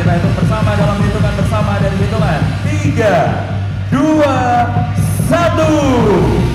kita hitung bersama dalam hitungan bersama dari hitungan 3, 2, 1.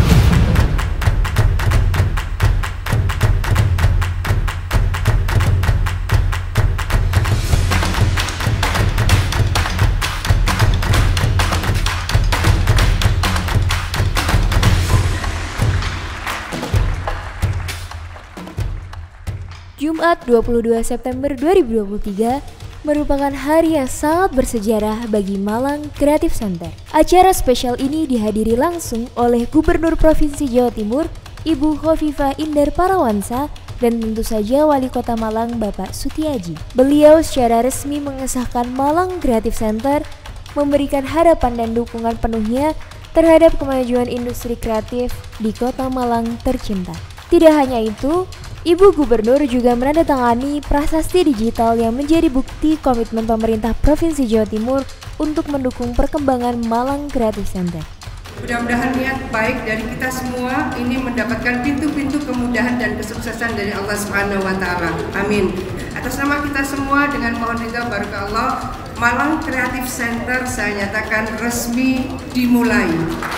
Jumat 22 September 2023 merupakan hari yang sangat bersejarah bagi Malang Creative Center. Acara spesial ini dihadiri langsung oleh Gubernur Provinsi Jawa Timur, Ibu Khofifah Indar Parawansa, dan tentu saja Wali Kota Malang Bapak Sutiaji. Beliau secara resmi mengesahkan Malang Creative Center, memberikan harapan dan dukungan penuhnya terhadap kemajuan industri kreatif di Kota Malang tercinta. Tidak hanya itu, Ibu Gubernur juga menandatangani prasasti digital yang menjadi bukti komitmen pemerintah Provinsi Jawa Timur untuk mendukung perkembangan Malang Creative Center. Mudah-mudahan niat baik dari kita semua ini mendapatkan pintu-pintu kemudahan dan kesuksesan dari Allah Subhanahu wa Ta'ala. Amin. Atas nama kita semua dengan mohon ridha barokah Allah, Malang Creative Center saya nyatakan resmi dimulai.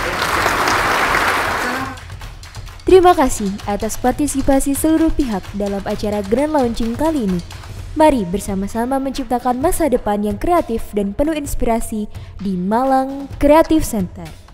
Terima kasih atas partisipasi seluruh pihak dalam acara Grand Launching kali ini. Mari bersama-sama menciptakan masa depan yang kreatif dan penuh inspirasi di Malang Creative Center.